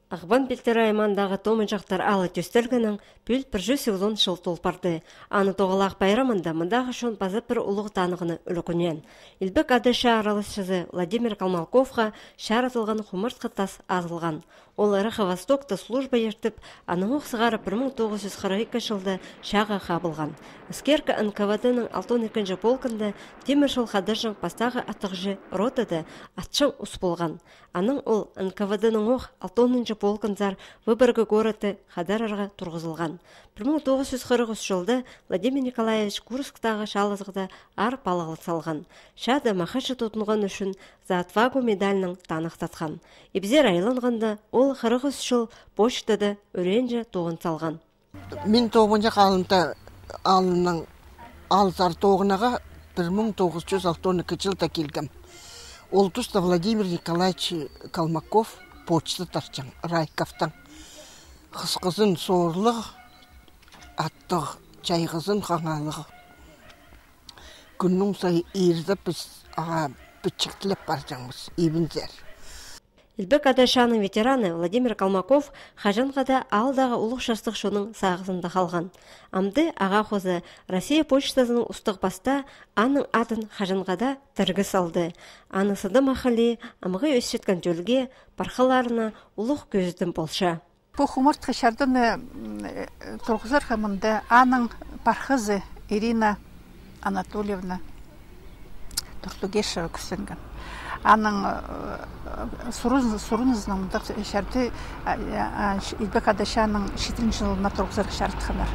Ағбан белтері аймандағы томын жақтар алы төстелгінің бүл бір 100 жыл толпарды. Аны тоғылақ байрамында мұндағы шон базып бір ұлық танығыны үлікінен. Илбек адыша аралысшызы Владимир Калмалковға шаратылған құмырт қытас азылған. Ол ұрықы Востокты служба ертіп, аның оқсығары 1942 жылды шаға қабылған. Іскеркі НКВД-ның 62-ші полкында теміршіл қадыржың пастағы атықжы ротады атшың ұс болған. Аның ол НКВД-ның оқ 60-ші полкынзар выборғы городы қадарарға тұрғызылған. 1943 жылды Владимир Николаевич Курсктағы шалызғыда ар палығылы салған. Шады мақашы тұтынған үшін за отвагу медалінің танықтатқан. Ебзер айланғанда ол 43 жыл почтада өренже тоғын салған. Мен тоғынжа қалымда алының алзар тоғынаға 1962 жылда келгім. Ол тұста Владимир Николаевич Калмаков почта тарчан, Райковтан. Қысқызын сорлығы, аттығы, чайғызын қаңалығы. Күннің сай ерді біз бүтчіктіліп баржаңыз, ебінзер. Илбек Адашаның ветераны Владимир Калмаков Хажанғада алдағы ұлық шастық шоның сағызында қалған. Амды аға қозы Россия почтасының ұстық баста аның атын Хажанғада тіргі салды. Анысыды мақали амығы өсшеткен жөлге парқаларына ұлық көздің болша. Бұл құмырт қышардыны тұрғызыр қамында аның парқызы Ирина Анатольевна Тұқтугешева күсінген. Аның сұрынызның мұндақ шәрді Илбек Адашаның 7 жылына тұрғызыр шәрдіқанар.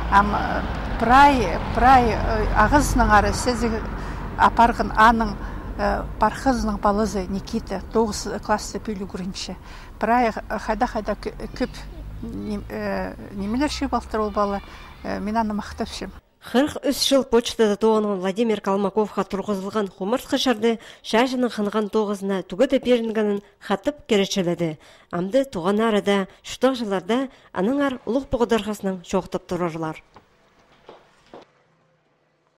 Прай ағызының ары сезі апарғын аның парқызының балызы Никита 9 классы пүлі көрінші. Прай қайда көп немелер ши балтыр ол балы, мен аны мақтапшым. 43 жыл почтада тоғынған Владимир Калмаковға тұрғызылған құмырт қышарды шажының қынған тоғызына түгіді берінгенін қатып керечеледі. Амды туған арада, шұтақ жыларда аның ар ұлық бұғыдарғасының шоқтып тұрарлар.